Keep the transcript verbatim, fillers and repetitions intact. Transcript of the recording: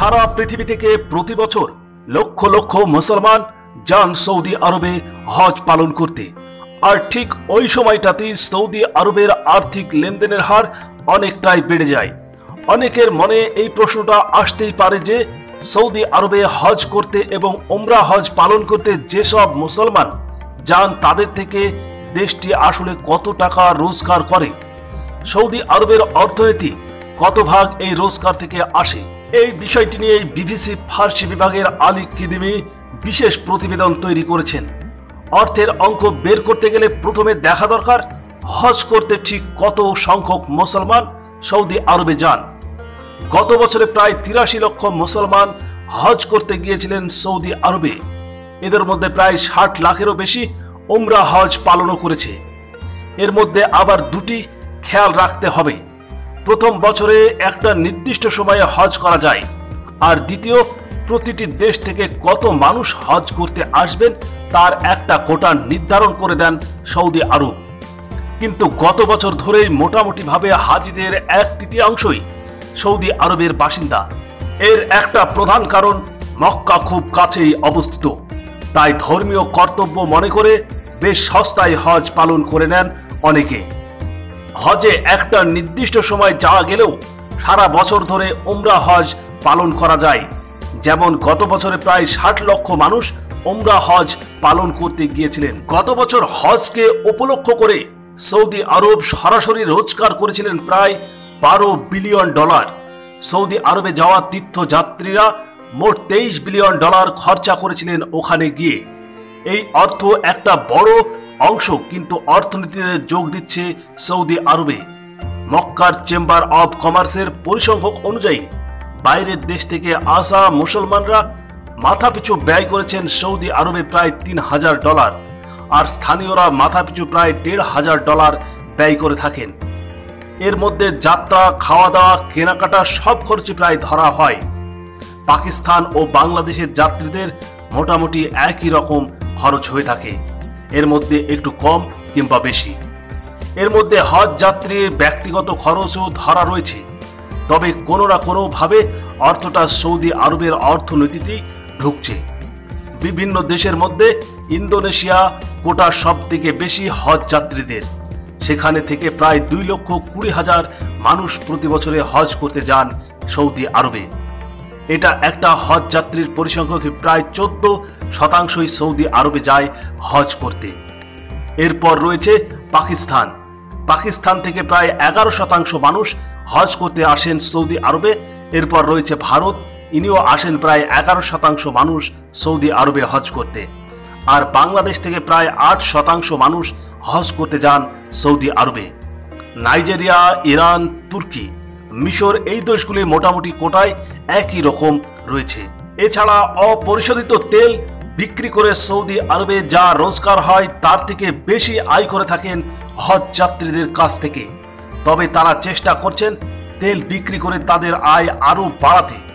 সারা পৃথিবী থেকে প্রতি বছর লক্ষ লক্ষ মুসলমান যান সৌদি আরবে হজ পালন করতে। আর ঠিক ওই সময়টাতেই সৌদি আরবের আর্থিক লেনদেনের হার অনেকটাই বেড়ে যায়। অনেকের মনে এই প্রশ্নটা আসতেই পারে যে সৌদি আরবে হজ করতে এবং উমরা হজ পালন করতে যেসব মুসলমান যান তাদের থেকে দেশটি আসলে কত টাকা রোজগার করে, সৌদি আরবের অর্থনীতি কত ভাগ এই রোজগার থেকে আসে। এই বিষয়টি নিয়ে বিবিসি ফার্সি বিভাগের আলী কিদিমি বিশেষ প্রতিবেদন তৈরি করেছেন। অর্থের অঙ্ক বের করতে গেলে প্রথমে দেখা দরকার হজ করতে ঠিক কত সংখ্যক মুসলমান সৌদি আরবে যান। গত বছরে প্রায় তিরাশি লক্ষ মুসলমান হজ করতে গিয়েছিলেন সৌদি আরবে। এদের মধ্যে প্রায় ষাট লাখেরও বেশি উমরা হজ পালনও করেছে। এর মধ্যে আবার দুটি খেয়াল রাখতে হবে। প্রথম বছরে একটা নির্দিষ্ট সময়ে হজ করা যায়, আর দ্বিতীয় প্রতিটি দেশ থেকে কত মানুষ হজ করতে আসবেন তার একটা কোটা নির্ধারণ করে দেন সৌদি আরব। কিন্তু গত বছর ধরেই মোটামুটি ভাবে হাজিদের এক তৃতীয়াংশই সৌদি আরবের বাসিন্দা। এর একটা প্রধান কারণ মক্কা খুব কাছেই অবস্থিত, তাই ধর্মীয় কর্তব্য মনে করে বেশ সস্তায় হজ পালন করে নেন অনেকে। হজে একটা নির্দিষ্ট সময় যাওয়া গেলেও সারা বছর ধরে উমরা হজ পালন করা যায়। যেমন গত বছরে প্রায় ষাট লক্ষ মানুষ উমরা হজ পালন করতে গিয়েছিলেন। গত বছর হজকে উপলক্ষ করে সৌদি আরব সরাসরি রোজগার করেছিলেন প্রায় বারো বিলিয়ন ডলার। সৌদি আরবে যাওয়া তীর্থযাত্রীরা মোট তেইশ বিলিয়ন ডলার খরচা করেছিলেন ওখানে গিয়ে। এই অর্থ একটা বড় অংশ কিন্তু অর্থনীতিতে যোগ দিচ্ছে সৌদি আরবে। মক্কার চেম্বার অব কমার্সের পরিসংখ্যান অনুযায়ী বাইরের দেশ থেকে আসা মুসলমানরা মাথাপিছু ব্যয় করেছেন সৌদি আরবে প্রায় তিন হাজার ডলার, আর স্থানীয়রা মাথাপিছু প্রায় দেড় হাজার ডলার ব্যয় করে থাকেন। এর মধ্যে যাত্রা, খাওয়া দাওয়া, কেনাকাটা সব খরচই প্রায় ধরা হয়। পাকিস্তান ও বাংলাদেশের যাত্রীদের মোটামুটি একই রকম খরচ হয়ে থাকে, এর মধ্যে একটু কম কিংবা বেশি। এর মধ্যে হজ যাত্রীর ব্যক্তিগত খরচও ধরা রয়েছে। তবে কোনো না কোনো ভাবে অর্থটা সৌদি আরবের অর্থনীতিতেই ঢুকছে। বিভিন্ন দেশের মধ্যে ইন্দোনেশিয়া কোটা সব থেকে বেশি হজ যাত্রীদের। সেখানে থেকে প্রায় দুই লক্ষ কুড়ি হাজার মানুষ প্রতি বছরে হজ করতে যান সৌদি আরবে। এটা একটা হজ যাত্রীর পরিসংখ্যান প্রায় চোদ্দ শতাংশই সৌদি আরবে যায় হজ করতে। এরপর রয়েছে পাকিস্তান। পাকিস্তান থেকে প্রায় এগারো শতাংশ মানুষ হজ করতে আসেন সৌদি আরবে। এরপর রয়েছে ভারত, ইনিও আসেন প্রায় এগারো শতাংশ মানুষ সৌদি আরবে হজ করতে। আর বাংলাদেশ থেকে প্রায় আট শতাংশ মানুষ হজ করতে যান সৌদি আরবে। নাইজেরিয়া, ইরান, তুর্কি, মিশর এই দেশগুলি মোটামুটি কোটায় একই রকম রয়েছে। এছাড়া অপরিশোধিত তেল বিক্রি করে সৌদি আরবে যা রোজগার হয় তার থেকে বেশি আয় করে থাকেন হজ যাত্রীদের কাছ থেকে। তবে তারা চেষ্টা করছেন তেল বিক্রি করে তাদের আয় আরো বাড়াতে।